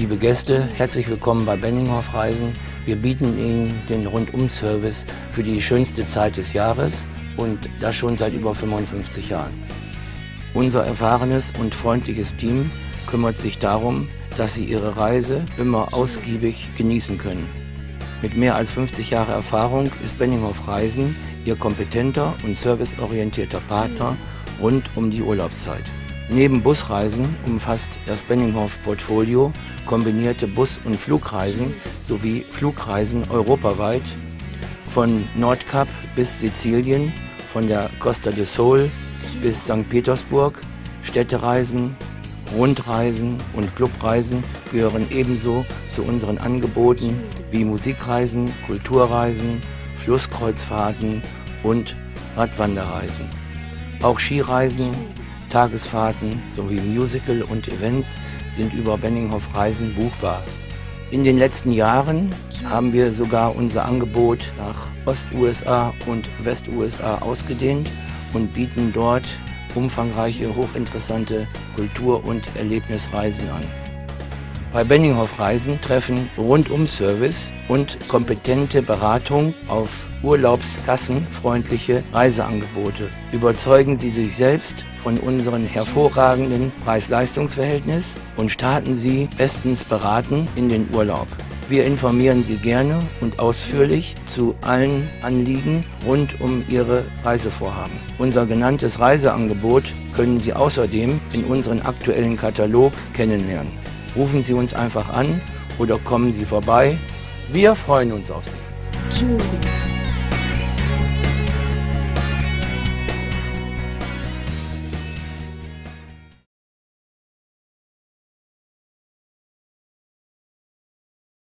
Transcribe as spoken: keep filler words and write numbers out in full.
Liebe Gäste, herzlich willkommen bei Benninghoff Reisen. Wir bieten Ihnen den Rundum-Service für die schönste Zeit des Jahres und das schon seit über fünfundfünfzig Jahren. Unser erfahrenes und freundliches Team kümmert sich darum, dass Sie Ihre Reise immer ausgiebig genießen können. Mit mehr als fünfzig Jahren Erfahrung ist Benninghoff Reisen Ihr kompetenter und serviceorientierter Partner rund um die Urlaubszeit. Neben Busreisen umfasst das Benninghoff Portfolio kombinierte Bus- und Flugreisen sowie Flugreisen europaweit von Nordkap bis Sizilien, von der Costa del Sol bis Sankt Petersburg. Städtereisen, Rundreisen und Clubreisen gehören ebenso zu unseren Angeboten wie Musikreisen, Kulturreisen, Flusskreuzfahrten und Radwanderreisen. Auch Skireisen, Tagesfahrten sowie Musical und Events sind über Benninghoff Reisen buchbar. In den letzten Jahren haben wir sogar unser Angebot nach Ost-U S A und West-U S A ausgedehnt und bieten dort umfangreiche, hochinteressante Kultur- und Erlebnisreisen an. Bei Benninghoff Reisen treffen Rundum-Service und kompetente Beratung auf urlaubskassenfreundliche Reiseangebote. Überzeugen Sie sich selbst von unserem hervorragenden Preis-Leistungs-Verhältnis und starten Sie bestens beraten in den Urlaub. Wir informieren Sie gerne und ausführlich zu allen Anliegen rund um Ihre Reisevorhaben. Unser genanntes Reiseangebot können Sie außerdem in unserem aktuellen Katalog kennenlernen. Rufen Sie uns einfach an oder kommen Sie vorbei. Wir freuen uns auf Sie.